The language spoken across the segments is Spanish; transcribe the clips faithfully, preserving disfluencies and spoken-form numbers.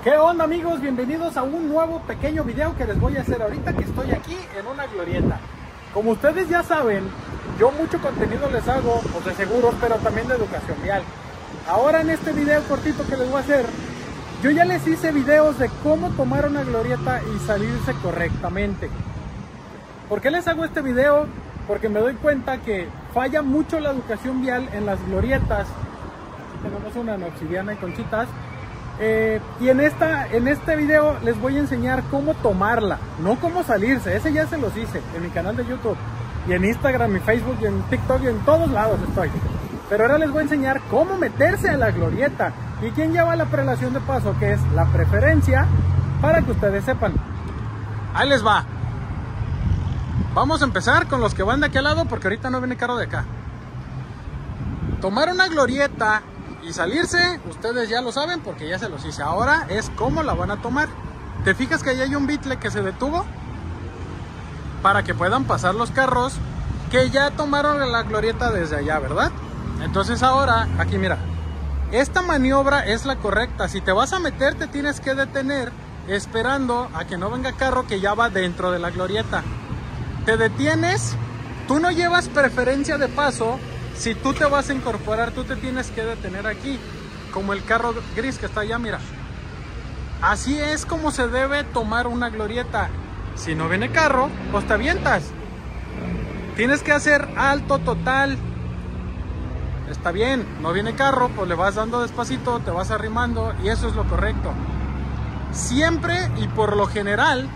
¿Qué onda, amigos? Bienvenidos a un nuevo pequeño video que les voy a hacer ahorita que estoy aquí en una glorieta. Como ustedes ya saben, yo mucho contenido les hago, pues de seguros, pero también de educación vial. Ahora en este video cortito que les voy a hacer, yo ya les hice videos de cómo tomar una glorieta y salirse correctamente. ¿Por qué les hago este video? Porque me doy cuenta que falla mucho la educación vial en las glorietas. Aquí tenemos una en obsidiana y conchitas. Eh, y en, esta, en este video les voy a enseñar cómo tomarla, no cómo salirse. Ese ya se los hice en mi canal de YouTube y en Instagram y Facebook y en TikTok y en todos lados estoy. Pero ahora les voy a enseñar cómo meterse a la glorieta y quién lleva la prelación de paso, que es la preferencia, para que ustedes sepan. Ahí les va. Vamos a empezar con los que van de aquel lado porque ahorita no viene carro de acá. Tomar una glorieta y salirse, ustedes ya lo saben porque ya se los hice. Ahora es cómo la van a tomar. ¿Te fijas que ahí hay un bitle que se detuvo? Para que puedan pasar los carros que ya tomaron la glorieta desde allá, ¿verdad? Entonces ahora, aquí mira, esta maniobra es la correcta. Si te vas a meter, te tienes que detener esperando a que no venga carro que ya va dentro de la glorieta. Te detienes, tú no llevas preferencia de paso. Si tú te vas a incorporar, tú te tienes que detener aquí, como el carro gris que está allá, mira. Así es como se debe tomar una glorieta. Si no viene carro, pues te avientas. Tienes que hacer alto total. Está bien, no viene carro, pues le vas dando despacito, te vas arrimando y eso es lo correcto. Siempre y por lo general,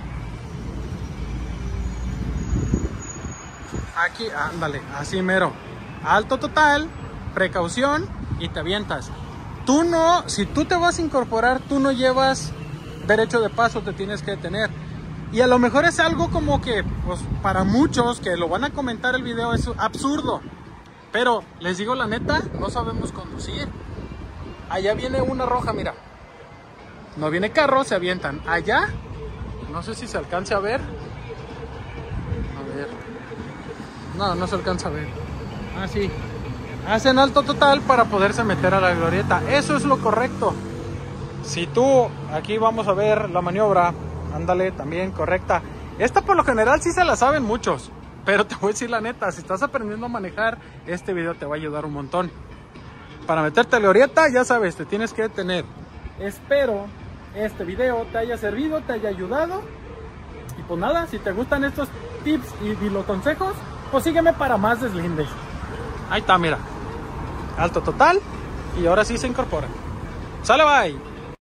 aquí, ándale, así mero. Alto total, precaución y te avientas. Tú no, si tú te vas a incorporar, tú no llevas derecho de paso, te tienes que detener. Y a lo mejor es algo como que, pues para muchos que lo van a comentar el video, es absurdo. Pero les digo la neta, no sabemos conducir. Allá viene una roja, mira. No viene carro, se avientan. Allá, no sé si se alcance a ver. A ver. No, no se alcanza a ver. Así, hacen alto total para poderse meter a la glorieta. Eso es lo correcto. Si tú, aquí vamos a ver la maniobra, ándale, también correcta. Esta por lo general sí se la saben muchos, pero te voy a decir la neta, si estás aprendiendo a manejar, este video te va a ayudar un montón. Para meterte a la glorieta, ya sabes, te tienes que detener. Espero este video te haya servido, te haya ayudado. Y pues nada, si te gustan estos tips y, y los consejos, pues sígueme para más deslindes. Ahí está, mira. Alto total. Y ahora sí se incorpora. Sale, bye.